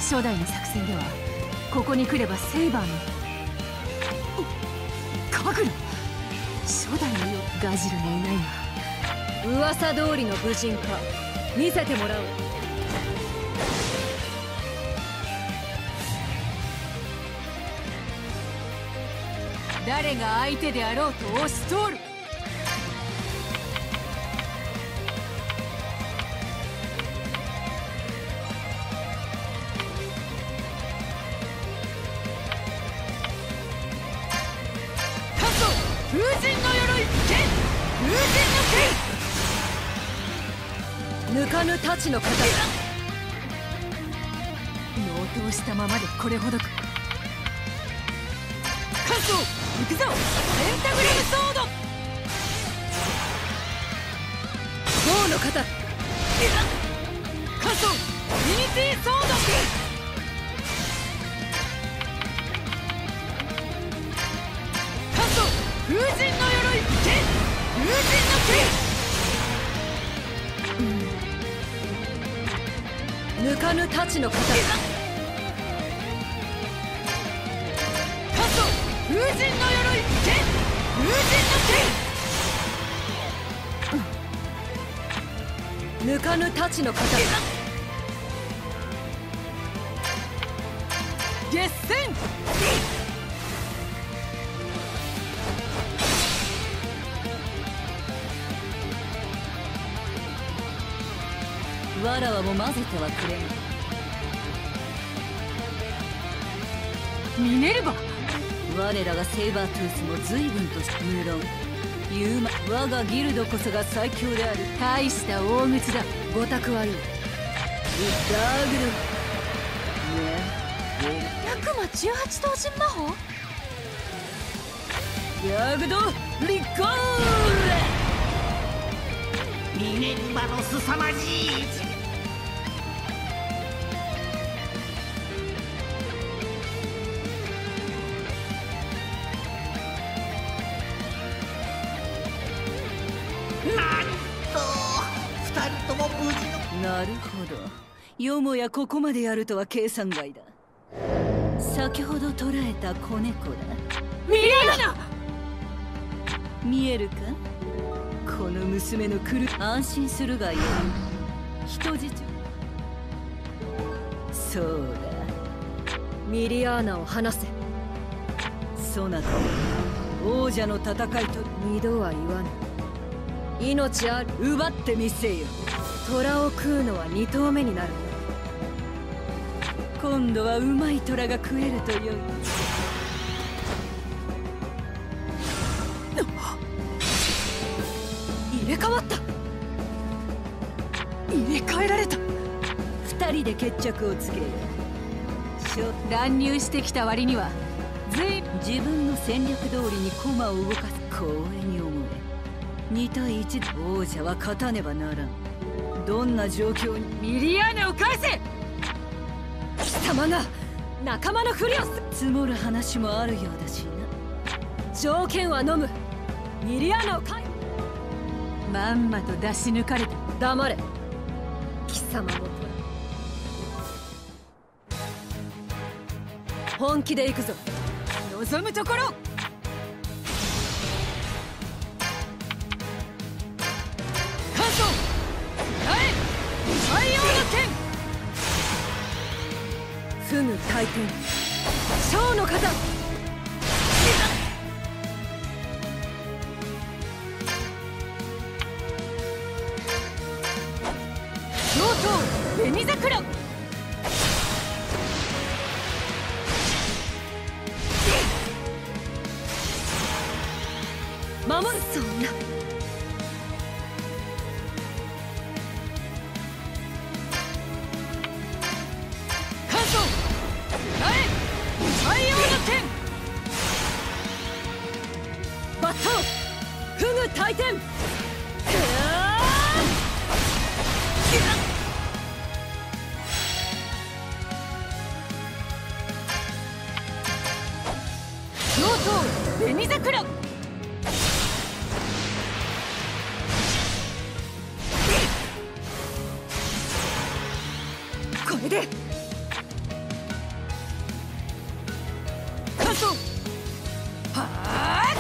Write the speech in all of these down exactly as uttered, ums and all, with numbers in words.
初代の作戦ではここに来ればセイバーのカグラ。初代のよガジルもいないが噂通りの武人か見せてもらおう。誰が相手であろうと押し通る。風神の鎧剣、風神の剣、抜かぬ太刀の型。納刀したままでこれほどか。関東行くぞ、ペンタグラムソード。豪の型、関東ミニティソード。風神の鎧剣、風神の剣、抜かぬ太刀の型。関東風神の鎧剣、風神の剣、抜かぬ太刀の型。決戦。わらわも混ぜてはくれん。ミネルヴァ、我らがセイバートゥースも随分と無論言うま我がギルドこそが最強である。大した大口だ。ご託悪い。ダーグルねえ悪魔じゅうはち頭身魔法。ヤグドリコーレ、 ミネルヴァの凄まじいなるほど、よもやここまでやるとは計算外だ。先ほど捕らえた子猫だ。 ミリアナ。 見えるか、この娘の来る。安心するがいい。人質。そうだ、 ミリアーナを離せ。 そなた王者の戦いと二度は言わぬ。命ある。 奪ってみせよ。 虎を食うのは二頭目になる。 今度はうまい虎が食えるとよい。 入れ替わった。入れ替えられた。 二人で決着をつける。 乱入してきた割には随分自分の戦略通りに駒を動かす。光栄に思え。に対いちで王者は勝たねばならん。どんな状況に。 ミリアーナを返せ。貴様が仲間のふりをす。 積もる話もあるようだしな。 条件は飲む。ミリアーナを返せ。まんまと出し抜かれた。黙れ貴様も。本気で行くぞ。望むところ。関東え太陽の剣、フム大天小の型。上等紅桜。守る。そんな関東え太陽の剣、バッタフグ大天。上等紅桜。これで走はあ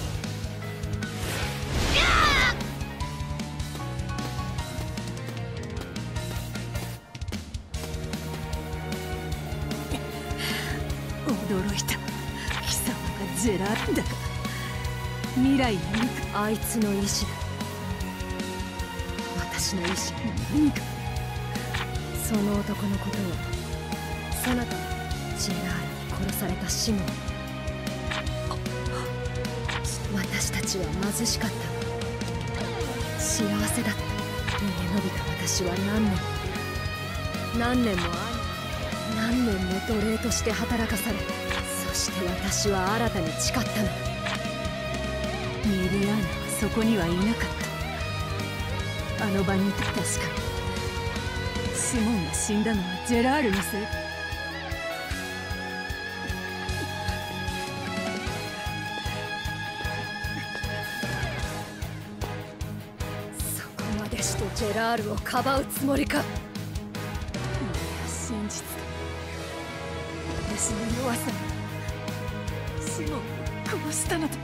驚いた。貴様がジェラーだか。未来に行く。 あいつの意志だ。私の意志。 何かその男のことをそなたはジェラールに殺されたシモン。私たちは貧しかったが幸せだった。逃げ延びた私は何年も何年も何年も奴隷として働かされ、そして私は新たに誓ったのだ。 ミリアーナはそこにはいなかった。あの場にいた。確かにシモンが死んだのはジェラールのせい。 そこまでしてジェラールをかばうつもりか。 真実だ。私の弱さがシモンを殺したのだ。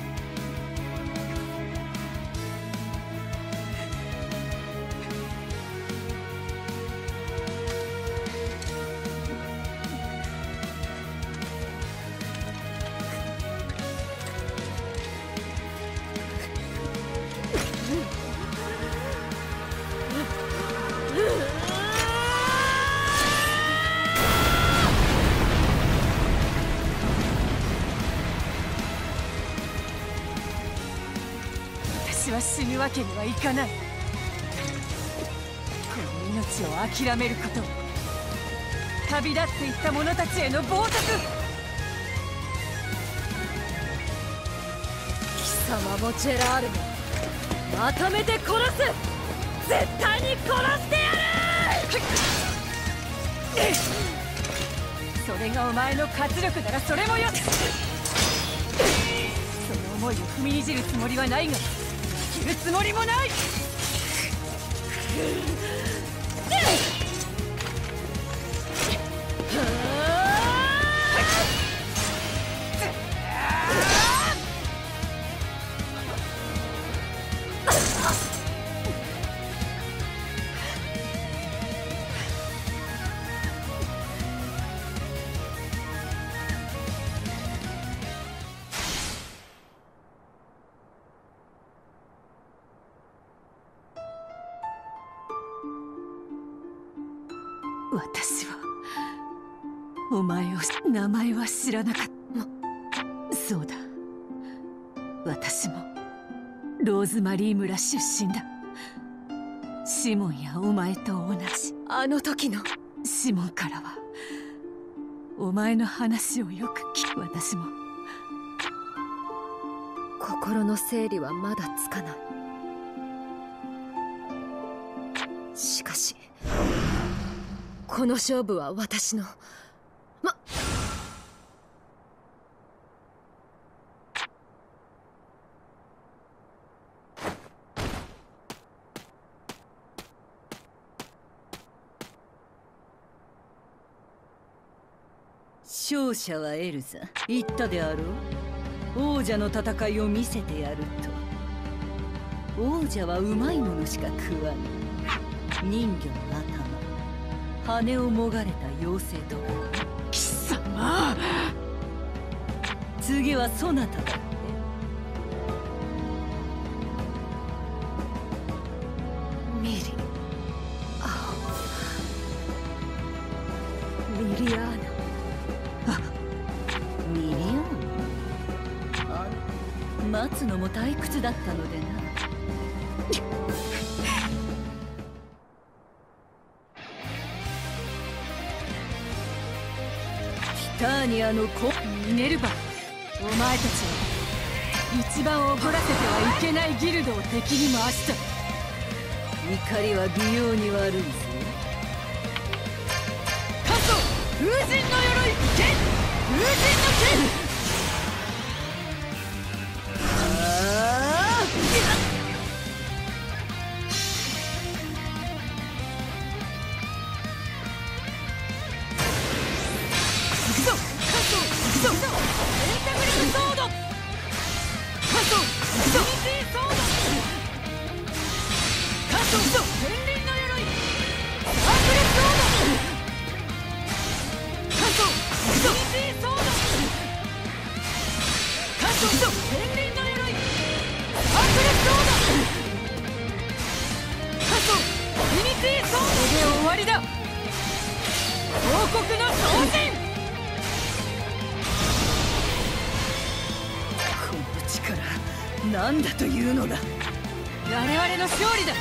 私は死ぬわけにはいかない。この命を諦めること、旅立っていった者たちへの冒涜。 貴様もジェラールもまとめて殺す。絶対に殺してやる。 それがお前の活力ならそれもよし。その思いを踏みにじるつもりはないが生きるつもりもない。私はお前を名前は知らなかった。そうだ、私もローズマリー村出身だ。シモンやお前と同じ。 あの時のシモンからはお前の話をよく聞く。私も心の整理はまだつかない。しかしこの勝負は私のま勝者はエルザ。言ったであろう。王者の戦いを見せてやると。王者はうまいものしか食わぬ。人魚の頭、羽をもがれた妖精とか。 貴様。 次はそなただって。 ミリあミリアーナ。 ミリアーナ。あ、待つのも退屈だったのでな。ティターニアの子ミネルヴァ、お前たちは一番怒らせてはいけないギルドを敵に回した。 怒りは美容に悪いぞ。 カソ風神の鎧剣、風神の剣。行くぞカソ、行くぞ。 時だ。天輪の鎧アクレスソード過去ユニティソードで終わりだ。王国の超人。この力何だというのだ。我々の勝利だ。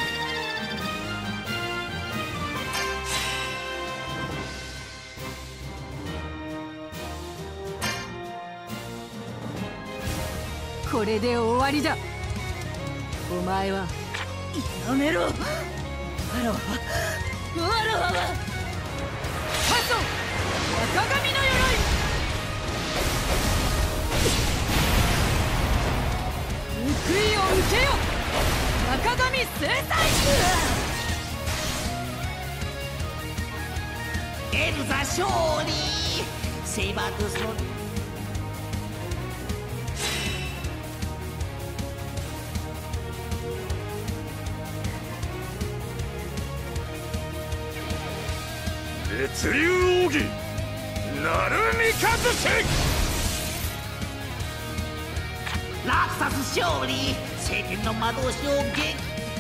これで終わりだ。お前はやめろ。わらわはわらわはパソ赤髪の鎧報いを受けよ。赤髪制裁。 エルザ勝利。セイバートゥースの血流奥義ナルミカズシ。 ラクサス勝利。聖天の魔導士を撃。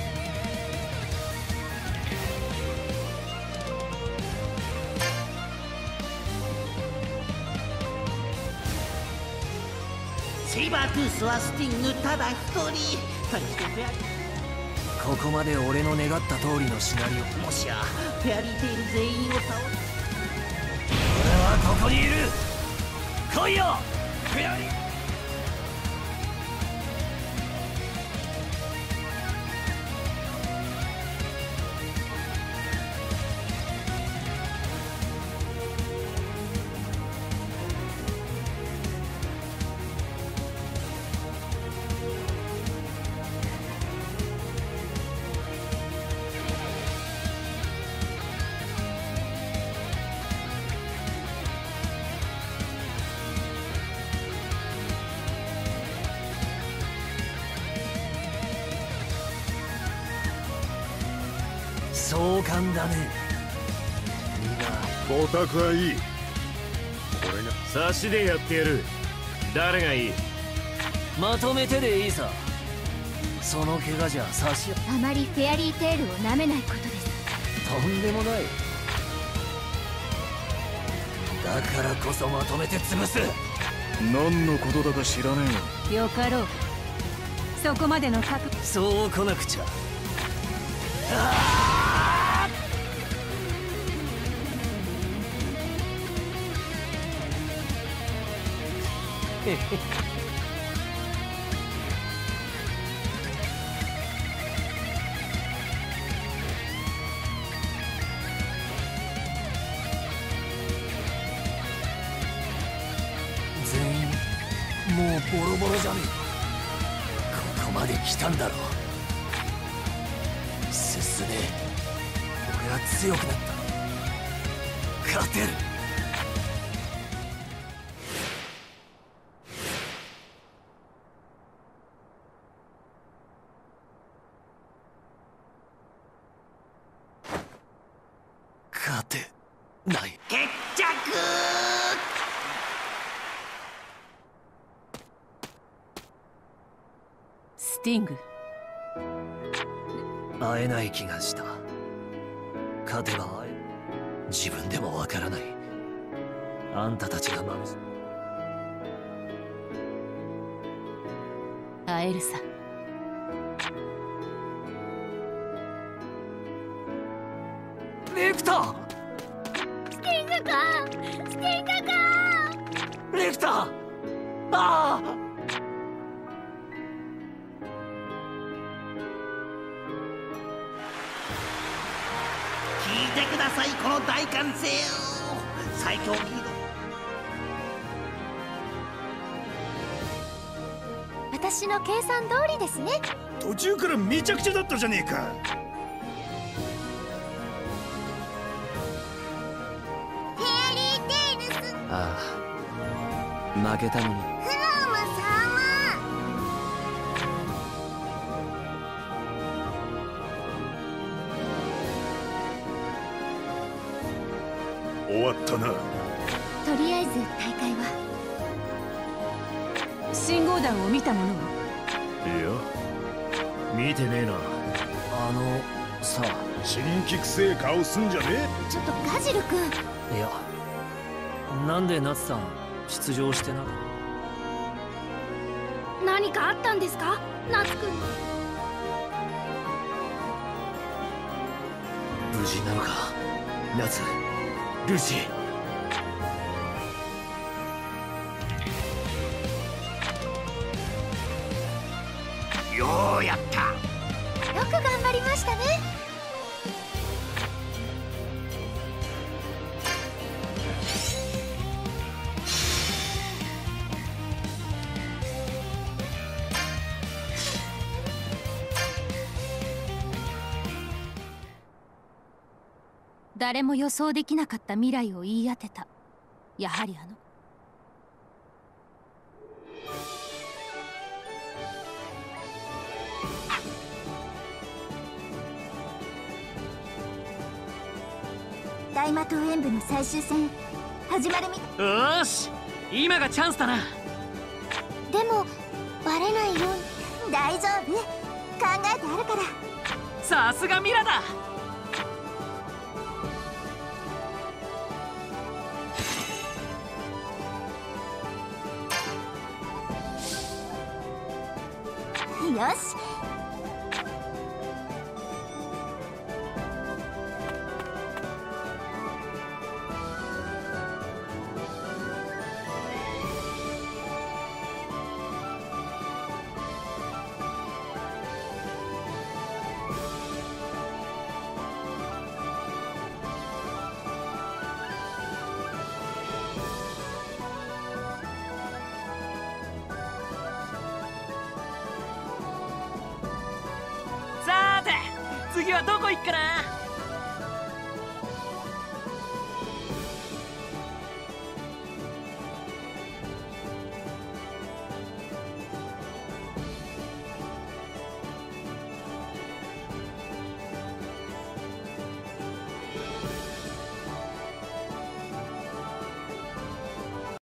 セイバートゥースはスティングただ一人。対してフェアリー、 ここまで俺の願った通りのシナリオ。 もしやフェアリーテイル全員を倒す。 俺はここにいる。来いよフェアリー。壮観だね。みんなボタクはいい。俺が差しでやってやる。誰がいい？ まとめてでいいさ。その怪我じゃ差しあまりフェアリーテールを舐めないことです。 とんでもない。だからこそまとめて潰す。 何のことだか知らねよ。よかろう。そこまでの覚悟。 そう来なくちゃ。へへ全員もうボロボロじゃねえ。ここまで来たんだろう。進め。俺は強くなった。勝てる。勝てない。 決着。 スティング。 会えない気がした。勝てば会える。自分でもわからない。あんたたちがまぶし会えるさ。 レクター。 スティング君、スティング君。 レクター。ああ。 聞いてください、この大歓声を。最強リード。 私の計算通りですね。 途中からめちゃくちゃだったじゃねえか。 フェアリーテイルス。 ああ、負けたのに。 フローマさんは終わったな。 とりあえず大会は信号弾を見たものは？ いや見てねえな。 あのさあ、 新規くせえ顔すんじゃねえ。 ちょっとガジル君。 いや、なんでナツさん出場してなかった？ 何かあったんですか、ナツ君。 無事なのか、ナツ、ルシー。 ようやった。 よく頑張りましたね。誰も予想できなかった未来を言い当てた。やはりあの大魔党演舞の最終戦始まるみたい。 よーし、今がチャンスだな。 でもバレないように。大丈夫、考えてあるから。 さすがミラだ。 よし。 さーて、次はどこ行くかな。